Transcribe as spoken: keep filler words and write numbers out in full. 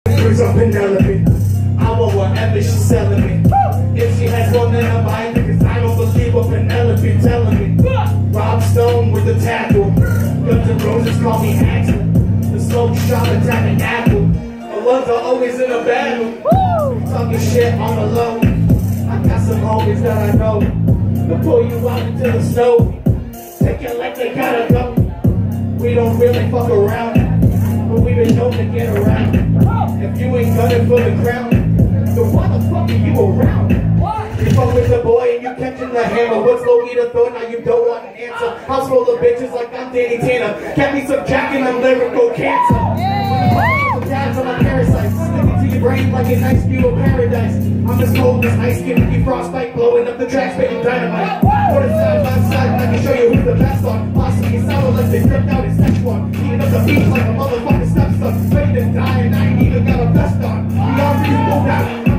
Here's a Penelope. I want whatever she's selling me. If she has one, then I'm buying it, cause I don't believe what Penelope telling me. Rob Stone with the tackle. Guns N' Roses call me Axel. The smoke shop attacking Apple. The ones are always in a battle. Talking shit on the low. I got some homies that I know. They'll pull you out into the snow. Take it like they gotta go. We don't really fuck around, but we've been known to get around. If you ain't gunning for the crown, then why the fuck are you around? You fuck with the boy and you catching the hammer. What's Loki the thought? Now you don't want an answer. House full of bitches like I'm Danny Tanner. Cat me some jack and I'm lyrical cancer. Yeah. Dads on my parasites, sticking to your brain like an ice view of paradise. I'm as cold as ice, giving you frostbite, blowing up the track, spitting dynamite. Put it side by side and I can show you who's the best on. Possibly sound like they stripped out his next one. Eating up the beat like a motherfucking stepson. Ready to die and I ain't even got a vest on. We all reasonable doubt.